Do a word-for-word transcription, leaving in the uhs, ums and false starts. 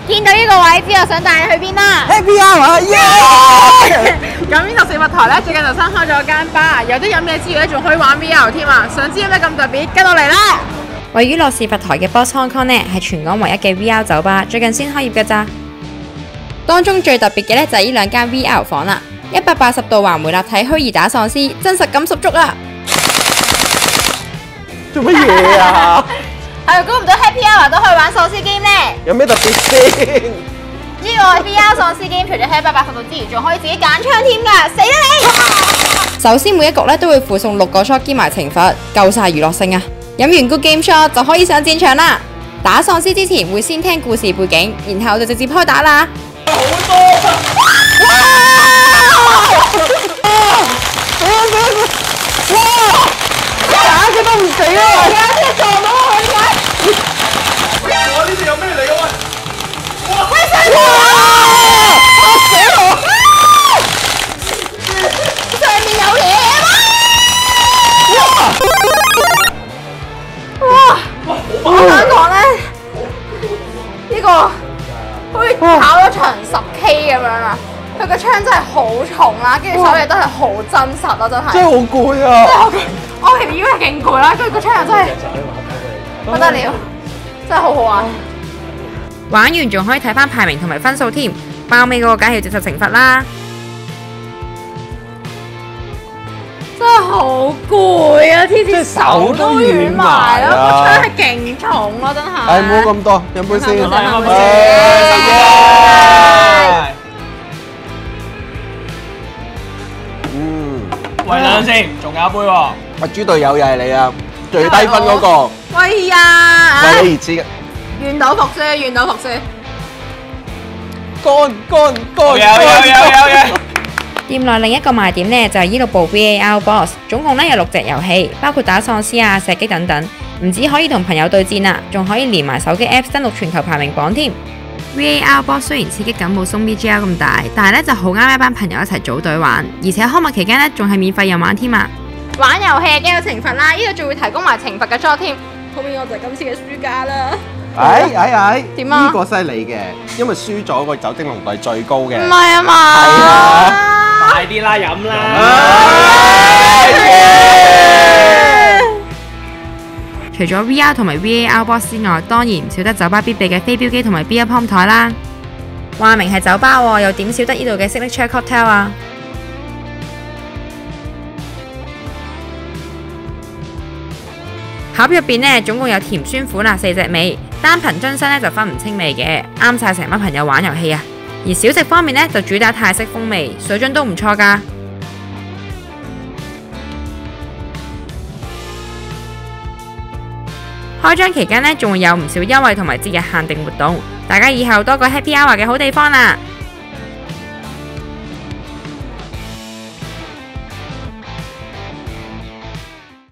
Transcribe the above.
見到呢個位之後，想帶你去邊啦 Happy Hour，耶！ 咁呢度食物台咧，最近就新開咗間吧，有得飲嘢之餘咧，仲可以玩 V R 添啊！想知有咩咁特別，跟我嚟啦！ 位於諾士佛台嘅 Boss Hong Kong 呢，係全港唯一嘅 V R 酒吧，最近先開業㗎咋。當中最特別嘅呢，就係呢兩間 V R 房啦，一百八十度環迴立體虛擬打喪屍，真實感十足啊！ 做乜嘢啊？ 係估唔到 Happy Hour 都可以玩喪屍 game 呢。 有咩特別先？ 呢個 V R 喪屍 game 除咗喺一百八十度之餘，仲可以自己揀槍添㗎，死啦你！ 首先每一局咧都會附送六個 shot 兼埋懲罰，夠晒娛樂性啊！飲完 good game shot 就可以上戰場啦！打喪屍之前會先聽故事背景，然後就直接開打啦！ 好多啊！哇！打佢都唔死啊！ 而家先撞到我點解？ 哇！呢啲有咩嚟㗎喂？ 喂死我！ 嚇死我！ 上面有嘢哇！哇！我想講咧，呢個好似跑咗場十 K 咁樣啊！佢個槍真係好重啦，跟住所有嘢都係好真實咯，真係。 真係好攰啊！ 我其實已經係勁攰啦，跟住個槍又真係不得了，真係好好玩。 玩完仲可以睇翻排名同埋分數添，爆尾嗰個梗係要接受懲罰啦！ 真係好攰啊！天天手都軟埋咯，個槍係勁重咯，真係。 唉，唔好咁多，飲杯先。 飲杯先唉嗯， 喂，等陣先，仲有一杯喎。 阿豬隊友又係你啊，最低分嗰個， 喂呀！ 為你而設嘅。 願賭服輸，願賭服輸。 乾乾乾有有有有有。 店內另一個賣點呢，就係呢六部 V A R Boss，總共呢有六隻遊戲，包括打喪屍啊、射擊等等。唔止可以同朋友對戰啊，仲可以連埋手機 Apps 登錄全球排名榜添。V A R Boss 雖然刺激感冇鬆 V G L 咁大，但係呢就好啱一班朋友一齊組隊玩，而且開幕期間呢仲係免費任玩添啊！ 玩遊戲梗有懲罰啦，呢度仲會提供埋懲罰嘅 job 添。後面我就係今次嘅輸家啦。 哎哎哎， 點啊呢個犀利嘅，因為輸咗個酒精濃度係最高嘅。 唔係啊嘛？ 係啊。 快啲啦，飲啦！ 除咗 V R 同埋 V A R Boss 之外，當然唔少得酒吧必備嘅飛鏢機同埋 beer pong 台啦。話明係酒吧喎，又點少得呢度嘅 signature cocktail 啊？盒入邊呢，總共有甜酸苦辣四隻味，單憑樽身呢就分唔清味嘅，啱晒成班朋友玩遊戲啊！而小食方面呢，就主打泰式風味，水準都唔錯㗎。開張期間呢，仲會有唔少優惠同埋節日限定活動，大家以後多個 Happy Hour 嘅好地方啦！